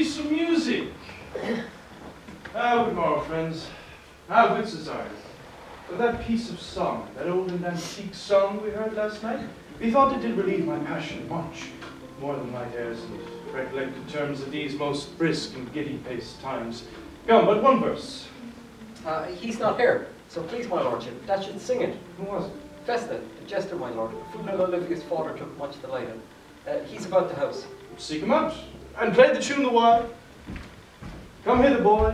some music. Good morrow, friends. How good, Cesario? That piece of song, that old and antique song we heard last night, we thought it did relieve my passion much, more than my airs and recollected terms of these most brisk and giddy-paced times. Come, but one verse. He's not here, so please, my lordship, that should sing it. Who was it? Festa, the jester, my lord. Fool Olivia's father took much delight in. He's about the house. Seek him out, and play the tune the while. Come hither, boy.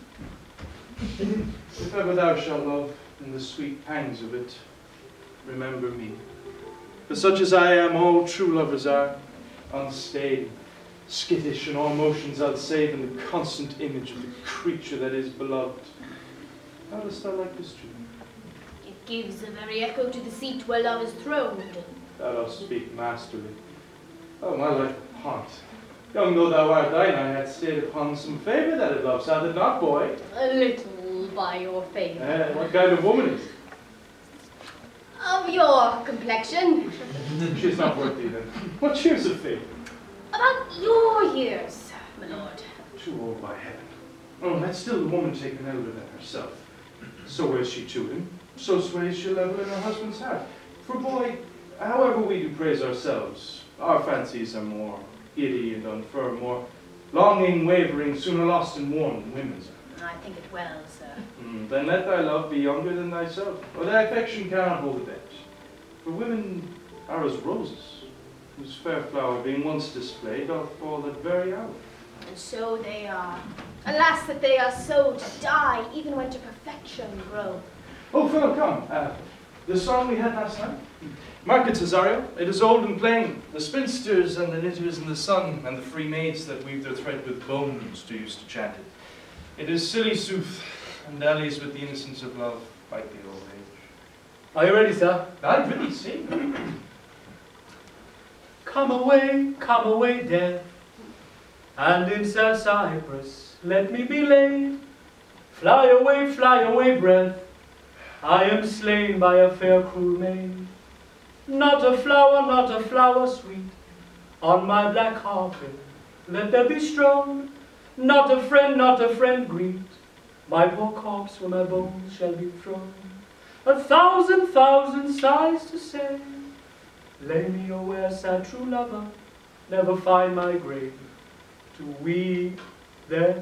If ever thou shalt love, in the sweet pangs of it, remember me. For such as I am, all true lovers are, unstayed, skittish in all motions I'll save in the constant image of the creature that is beloved. How dost thou like this tune? It gives a very echo to the seat where love is throned. Thou dost speak masterly. Oh, my life apart. Young though thou art, thine eye hath stayed upon some favour that it loves, hath it not, boy? A little by your favour. What kind of woman is it? Of your complexion. She's not worth thee then. What years of favour? About your years, my lord. Too old by heaven. Oh, that's still the woman taken elder than herself. So wears she to him, so sways she level in her husband's heart. For boy, however we do praise ourselves, our fancies are more giddy and unfirm, more longing, wavering, sooner lost and worn than women's are. I think it well, sir. Then let thy love be younger than thyself, or thy affection cannot hold a bet. For women are as roses, whose fair flower being once displayed doth fall that very hour. And so they are. Alas, that they are so to die, even when to perfection grow. Oh, fellow, come. The song we had last night. Mark it, Cesario. It is old and plain. The spinsters and the knitters in the sun, and the free maids that weave their thread with bones, do use to chant it. It is silly sooth, and dallies with the innocence of love, like the old age. Are you ready, sir? I'm ready, see. Come away, death, and in sad cypress let me be laid. Fly away, breath, I am slain by a fair cruel maid. Not a flower sweet, on my black carpet let there be strewn. Not a friend greet, my poor corpse where my bones shall be thrown. 1,000 sighs to say, lay me away, sad true lover, never find my grave to weep there.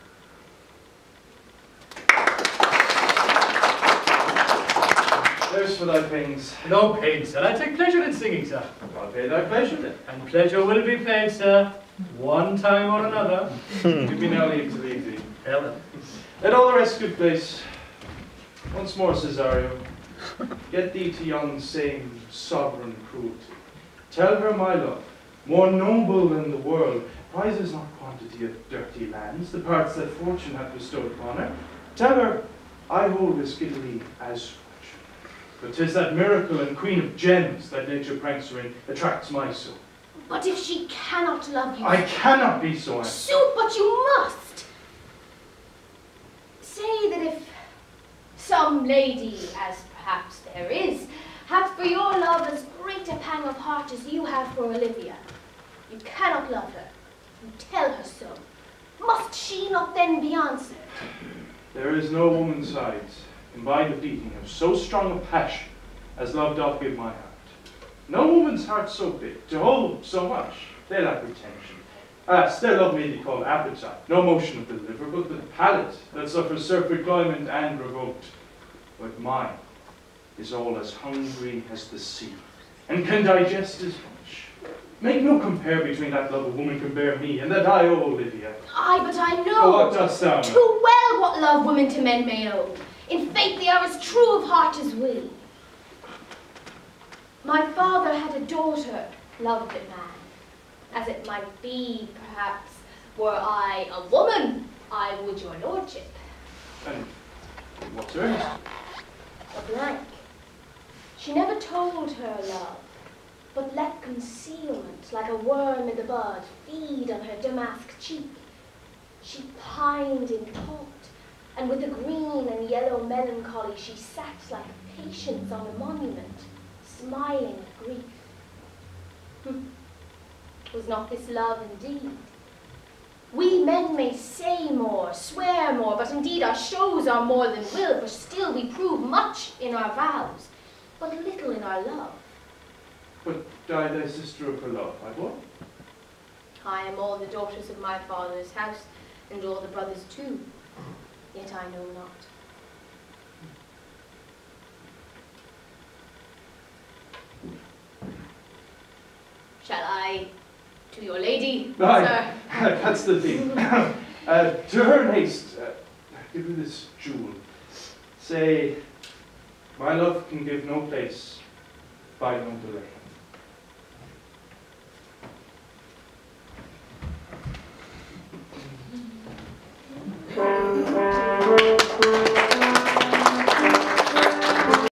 There's for thy pains. No pain, sir. I take pleasure in singing, sir. I'll pay thy pleasure then. And pleasure will be paid, sir, one time or another. Give me now leave to leave thee. Helen. Let all the rest good place. Once more, Cesario, get thee to yon same sovereign cruelty. Tell her my love, more noble than the world, prizes not quantity of dirty lands, the parts that fortune hath bestowed upon her. Tell her I hold as giddily as fortune, but 'tis that miracle and queen of gems that nature pranks her in attracts my soul. But if she cannot love you... I cannot be so angry. Sooth, but you must! Say that if some lady, as perhaps there is, hath for your love as great a pang of heart as you have for Olivia, you cannot love her. You tell her so. Must she not then be answered? There is no woman's sides, combined a beating of so strong a passion as love doth give my heart. No woman's heart so big, to hold so much, they lack retention. Alas, their love may be called appetite, no motion of the liver, but the palate that suffers self-recloyment and revolt. But mine is all as hungry as the sea, and can digest as much. Make no compare between that love a woman can bear me, and that I owe Olivia. Aye, but I know Oh, what dost thou know? too well what love women to men may owe. In faith they are as true of heart as we. My father had a daughter, loved a man, as it might be, perhaps, were I a woman, I would your lordship. And what's hers? A blank. She never told her love, but let concealment, like a worm in the bud, feed on her damask cheek. She pined in thought, and with a green and yellow melancholy she sat like patience on a monument, smiling at grief. Was not this love indeed? We men may say more, swear more, but indeed our shows are more than will, for still we prove much in our vows, but little in our love. But died thy sister of her love, my boy? I am all the daughters of my father's house, and all the brothers too, yet I know not. Shall I to your lady, sir? That's the thing. To her in haste, give her this jewel. Say, my love can give no place, by no delay.